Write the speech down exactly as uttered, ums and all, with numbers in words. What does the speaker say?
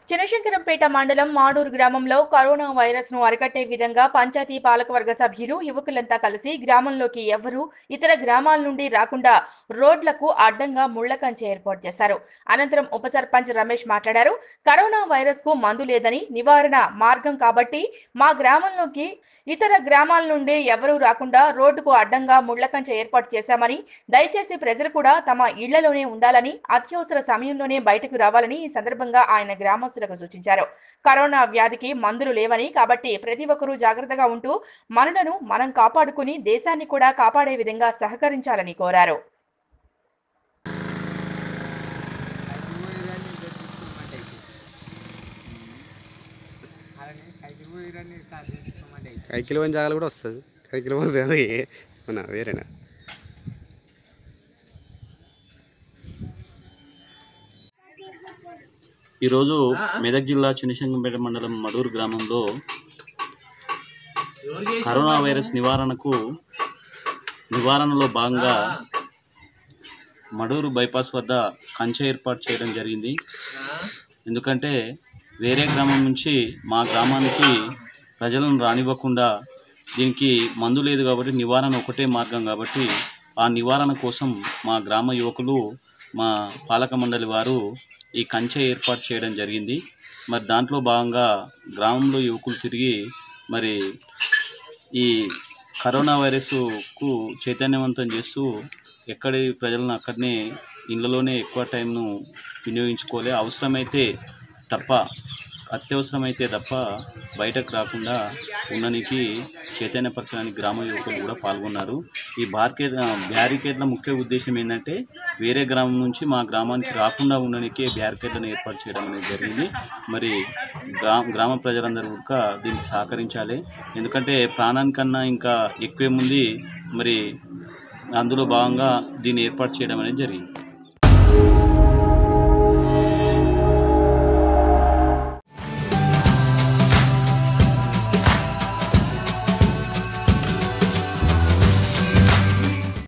చినశంకరంపేట మండలం మాడూరు గ్రామంలో corona virus ను అరికట్టే విధంగా పంచాయతీ పాలకవర్గ సభ్యులు యువకులంతా కలిసి గ్రామంలోకి ఎవరూ ఇతర గ్రామాల నుండి రాకుండా రోడ్లకు అడ్డంగా ముళ్ల కంచె ఏర్పాటు చేశారు. అనంతరం ఉప సర్పంచ్ రమేష్ మాట్లాడారు. కరోనా వైరస్ కు మందు లేదని, నివారణ మార్గం కాబట్టి మా గ్రామంలోకి ఇతర గ్రామాల నుండి ఎవరూ రాకుండా రోడ్డుకు అడ్డంగా ముళ్ల కంచె ఏర్పాటు చేశామని, దయచేసి ప్రజలు కూడా తమ ఇళ్లలోనే ఉండాలని, అత్యవసర సమయంలోనే బయటకు రావాలని ఈ సందర్భంగా ఆయన గ్రామస్తులకు సూచించారు. కరోనా వ్యాధికి మందులు లేవని కాబట్టి ప్రతి ఒక్కరూ జాగ్రత్తగా ఉంటూ మనలను మనం కాపాడుకుని దేశాన్ని కూడా కాపాడే విధంగా సహకరించాలని కోరారు. కైకిలు పని జాగాలు కూడా వస్తుంది. కైకిలు పోతుంది అది మన వేరేనా. ఈరోజు మెదక్ జిల్లా చినశంకరంపేట మండలం మడూరు గ్రామంలో కరోనా వైరస్ నివారణకు నివారణలో భాగంగా మడూరు బైపాస్ వద్ద కంచె ఏర్పాటు చేయడం జరిగింది. ఎందుకంటే వేరే గ్రామం నుంచి మా గ్రామానికి ప్రజలను రానివ్వకుండా దీనికి మందు లేదు కాబట్టి నివారణ ఒకటే మార్గం కాబట్టి ఆ నివారణ కోసం మా గ్రామ యువకులు మా పాలక మండలి వారు ఈ కంచె ఏర్పాటు చేయడం జరిగింది. మరి దాంట్లో భాగంగా గ్రామంలో యువకులు తిరిగి మరి ఈ కరోనా వైరస్కు చైతన్యవంతం చేస్తూ ఎక్కడి ప్రజలను అక్కడనే ఇళ్లలోనే ఎక్కువ టైంను వినియోగించుకోలే, అవసరమైతే తప్ప అత్యవసరమైతే తప్ప బయటకు రాకుండా ఉండడానికి చైతన్యపరచడానికి గ్రామ యువకులు కూడా పాల్గొన్నారు. ఈ బార్కెట్ బ్యారికేడ్ల ముఖ్య ఉద్దేశం ఏంటంటే వేరే గ్రామం నుంచి మా గ్రామానికి రాకుండా ఉండడానికి బ్యారికేడ్లను ఏర్పాటు చేయడం అనేది జరిగింది. మరి గ్రామ గ్రామ ప్రజలందరూ కూడా దీనికి సహకరించాలి. ఎందుకంటే ప్రాణానికన్నా ఇంకా ఎక్కువేముంది, మరి అందులో భాగంగా దీన్ని ఏర్పాటు చేయడం అనేది జరిగింది.